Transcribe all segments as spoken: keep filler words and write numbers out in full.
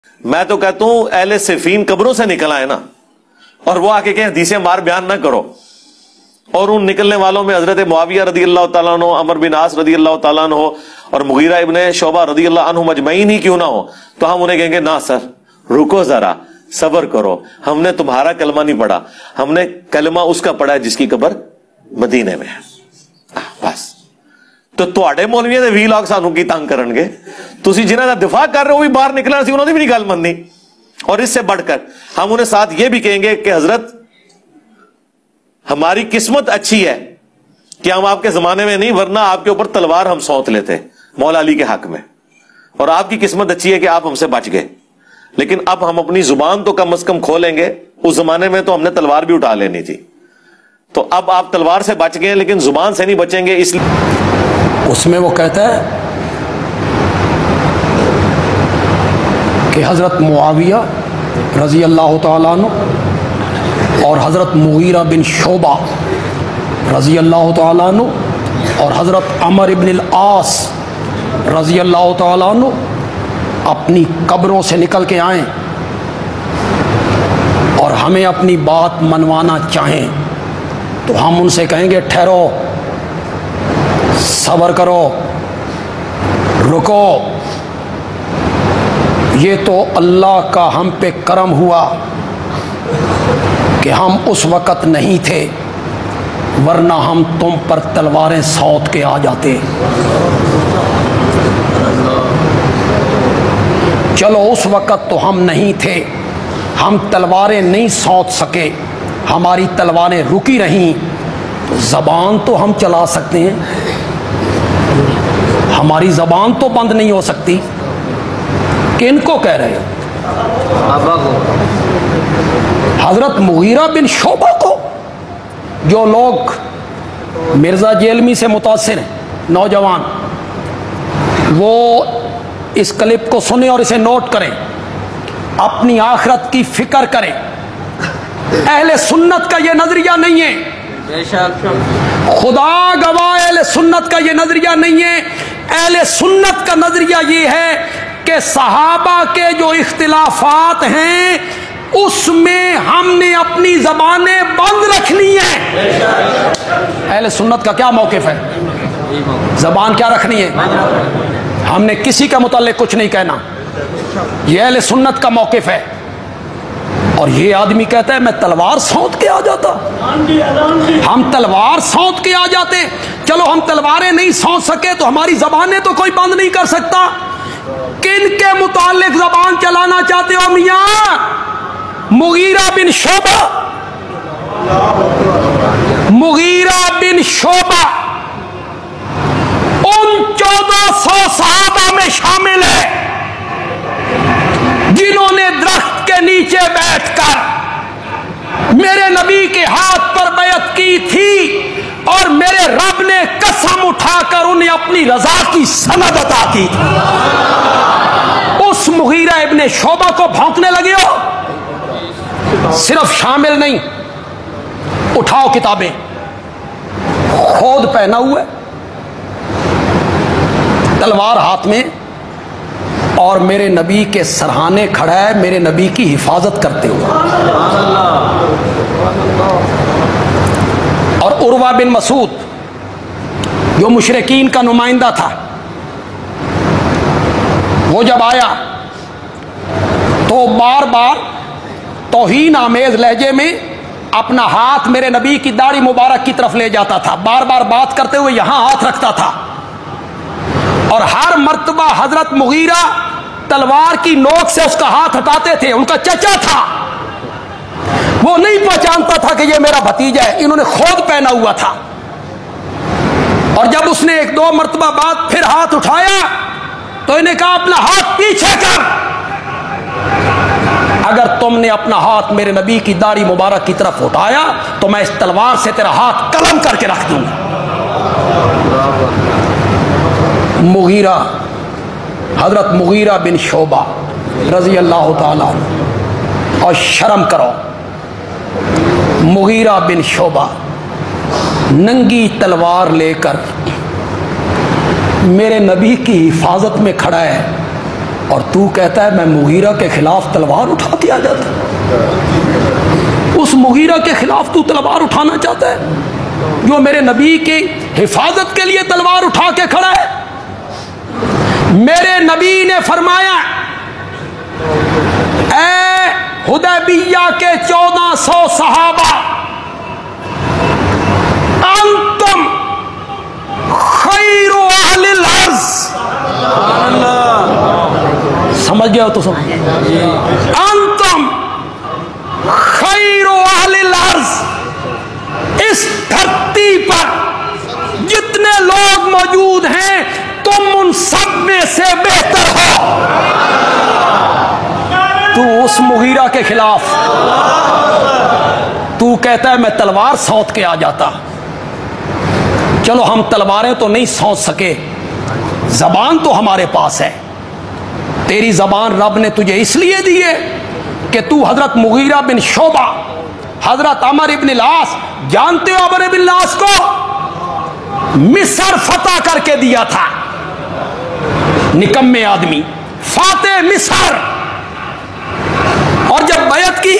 मैं तो कहता हूं अहले सिफीन कब्रों से निकल आए ना, और वो आके कहें हदीसें मार बयान ना करो, और उन निकलने वालों में हजरत मुआविया रदी अल्लाह तआला अन्हु, अमर बिन आस रदी अल्लाह तआला अन्हु और मुगीरा इब्ने शोबा रदी अल्लाह अन्हु मजमईन ही क्यों ना हो, तो हम उन्हें कहेंगे ना सर रुको जरा, सबर करो, हमने तुम्हारा कलमा नहीं पढ़ा, हमने कलमा उसका पढ़ा है जिसकी कब्र मदीने में है। बस तो तुहाडे मौलवियों ने भी लोग सानू की तंग करनगे, तुसी जिन्हां दा दिफा कर रहे हो भी बाहर निकलना सी, उन्होंने भी नहीं गल मननी। और इससे बढ़कर हम उन्हें साथ यह भी कहेंगे कि हजरत हमारी किस्मत अच्छी है कि हम आपके जमाने में नहीं, वरना आपके ऊपर तलवार हम सौंत लेते मौला अली के हक में, और आपकी किस्मत अच्छी है कि आप हमसे बच गए। लेकिन अब हम अपनी जुबान तो कम अज कम खोलेंगे, उस जमाने में तो हमने तलवार भी उठा लेनी थी, तो अब आप तलवार से बच गए लेकिन जुबान से नहीं बचेंगे। इसलिए उसमें वो कहता है कि हजरत मुआविया रजी अल्लाह तआला अन्हु और हजरत मुगीरा बिन शोबा रजी अल्लाह तआला अन्हु और हजरत अमर इब्न आस रजी अल्लाह तआला अन्हु अपनी कब्रों से निकल के आए और हमें अपनी बात मनवाना चाहें, तो हम उनसे कहेंगे ठहरो, सब्र करो, रुको, ये तो अल्लाह का हम पे करम हुआ कि हम उस वक़्त नहीं थे, वरना हम तुम पर तलवारें सौंत के आ जाते। चलो उस वक़्त तो हम नहीं थे, हम तलवारें नहीं सौंत सके, हमारी तलवारें रुकी रहीं, तो ज़बान तो हम चला सकते हैं, हमारी ज़बान तो बंद नहीं हो सकती। किनको कह रहे हो? हजरत मुगीरा बिन शोबा को, जो लोग मिर्ज़ा जेलमी से मुतासिर हैं नौजवान, वो इस क्लिप को सुने और इसे नोट करें, अपनी आखिरत की फिक्र करें। अहले सुन्नत का ये नजरिया नहीं है, खुदा गवाह अहले सुन्नत का ये नजरिया नहीं है। अहले सुन्नत का नजरिया ये है कि सहाबा के जो इख्तिलाफात हैं उसमें हमने अपनी जबानें बंद रखनी है। अहले सुन्नत का क्या मौक़िफ़ है? जबान क्या रखनी है? हमने किसी के मुताल्लिक कुछ नहीं कहना, यह अहले सुन्नत का मौक़िफ़ है। और ये आदमी कहता है मैं तलवार सौंत के आ जाता, हम तलवार सौंत के आ जाते। चलो हम तलवारें नहीं सौंत सके तो हमारी जबानें तो कोई बंद नहीं कर सकता। किन के मुताल्लिक जबान चलाना चाहते हो मियां? मुगीरा बिन शोबा, मुगीरा बिन शोबा उन चौदह सौ सहाबा में शामिल है जिन्होंने दरख्त के नीचे बैठकर मेरे नबी के हाथ पर बैत की थी और मेरे रब ने कसम उठाकर उन्हें अपनी रजा की सनद अता की थी। उस मुगीरा इब्ने शोबा को भौंकने लगे हो? सिर्फ शामिल नहीं, उठाओ किताबें, खोद पहना हुआ, तलवार हाथ में, और मेरे नबी के सरहाने खड़ा है मेरे नबी की हिफाजत करते हुए। और उर्वा बिन मसूद जो मुशरिकीन का नुमाइंदा था, वो जब आया तो बार बार तौहीन आमेज लहजे में अपना हाथ मेरे नबी की दाढ़ी मुबारक की तरफ ले जाता था, बार बार बात करते हुए यहां हाथ रखता था, और हर मर्तबा हजरत मुगीरा तलवार की नोक से उसका हाथ हटाते थे। उनका चचा था, वो नहीं पहचानता था कि ये मेरा भतीजा है, इन्होंने खोद पहना हुआ था। और जब उसने एक दो मर्तबा बाद फिर हाथ उठाया तो इन्हें कहा अपना हाथ पीछे कर, अगर तुमने अपना हाथ मेरे नबी की दाढ़ी मुबारक की तरफ उठाया तो मैं इस तलवार से तेरा हाथ कलम करके रख दूंगा। मुगीरा, हजरत मुगीरा बिन शोबा रजी अल्लाह ताला, और शर्म करो, मुगीरा बिन शोबा नंगी तलवार लेकर मेरे नबी की हिफाजत में खड़ा है और तू कहता है मैं मुगीरा के खिलाफ तलवार उठा के आ जाता। उस मुगीरा के खिलाफ तू तलवार उठाना चाहता है जो मेरे नबी की हिफाजत के लिए तलवार उठा के खड़ा है। मेरे नबी ने फरमाया, ऐ हुदैबिया के चौदह सौ सहाबा, अंतुम खैरु अहलिल अर्ज़। समझ गए हो तो सब। अंतुम खैरु अहलिल अर्ज़, इस धरती पर जितने लोग मौजूद हैं तुम उन सब में से बेहतर हो। तू उस मुगीरा के खिलाफ तू कहता है मैं तलवार सौंत के आ जाता। चलो हम तलवारें तो नहीं सौंत सके, जबान तो हमारे पास है। तेरी जबान रब ने तुझे इसलिए दी है कि तू हजरत मुगीरा बिन शोबा, हजरत अमर इब्न लास, जानते हो अमर इब्न लास को? मिस्र फतह करके दिया था, निकम्मे आदमी, फाते मिस्र। और जब बैत की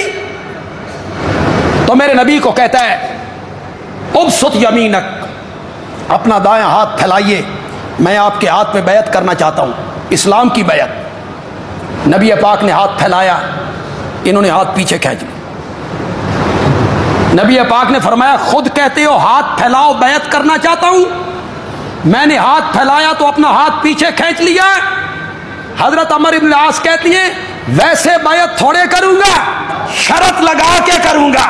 तो मेरे नबी को कहता है, उबसुत यमीनक, अपना दायां हाथ फैलाइए, मैं आपके हाथ में बैत करना चाहता हूं, इस्लाम की बैत। नबी पाक ने हाथ फैलाया, इन्होंने हाथ पीछे खींच लिया। नबी पाक ने फरमाया, खुद कहते हो हाथ फैलाओ, बैत करना चाहता हूं। मैंने हाथ फैलाया तो अपना हाथ पीछे खींच लिया। हजरत अमर इब्न आस कहती हैं, वैसे बैत थोड़े करूंगा, शर्त लगा के करूंगा।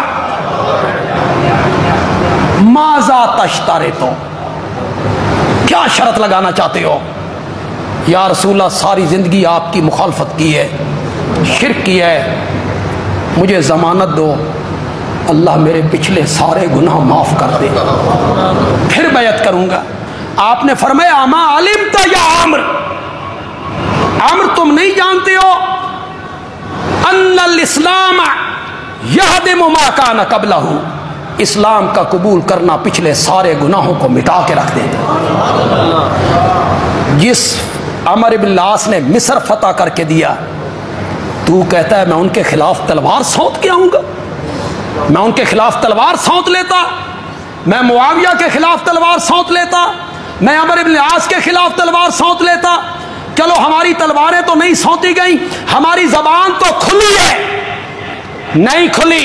माजा तश्तारे, तो क्या शर्त लगाना चाहते हो? या रसूलल्लाह, सारी जिंदगी आपकी मुखालफत की है, शिर्क की है, मुझे जमानत दो, अल्लाह मेरे पिछले सारे गुनाह माफ कर दे, फिर बैत करूंगा। आपने फरमाया, अमा अलिमता या आम्र, आम्र तुम नहीं जानते हो, अन्नल इस्लाम यहदिमु मा काना क़ब्लहु, इस्लाम का कबूल करना पिछले सारे गुनाहों को मिटा के रख देता। जिस अमर इब्न लास ने मिस्र फतह करके दिया, तू कहता है मैं उनके खिलाफ तलवार सौंत के आऊंगा। मैं उनके खिलाफ तलवार सौंत लेता, मैं मुआविया के खिलाफ तलवार सौंत लेता, मैं अमर इब्न आस के खिलाफ तलवार सौंत लेता। चलो हमारी तलवारें तो नहीं सौंती गई, हमारी जबान तो खुली है, नहीं खुली।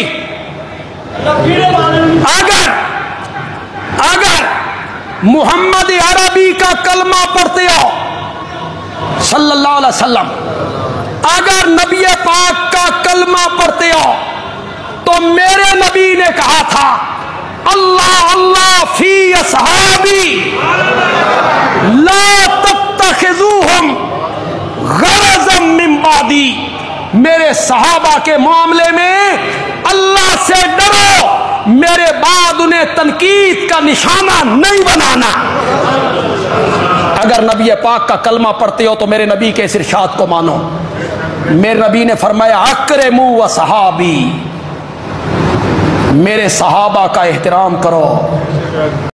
अगर अगर मुहम्मद अरबी का कलमा पढ़ते हो सल्लल्लाहु अलैहि वसल्लम, अगर नबी पाक का कलमा पढ़ते हो, तो मेरे नबी ने कहा था, अल्लाह अल्लाह फी असहाबी ला तत्तखिज़ूहुम गरज़म मिन बादी। मेरे सहाबा के मामले में अल्लाह से डरो, मेरे बाद उन्हें तनकीद का निशाना नहीं बनाना। अगर नबी पाक का कलमा पढ़ते हो तो मेरे नबी के इस इरशाद को मानो। मेरे नबी ने फरमाया, अकरमू व सहाबी, मेरे सहाबा का एहतराम करो।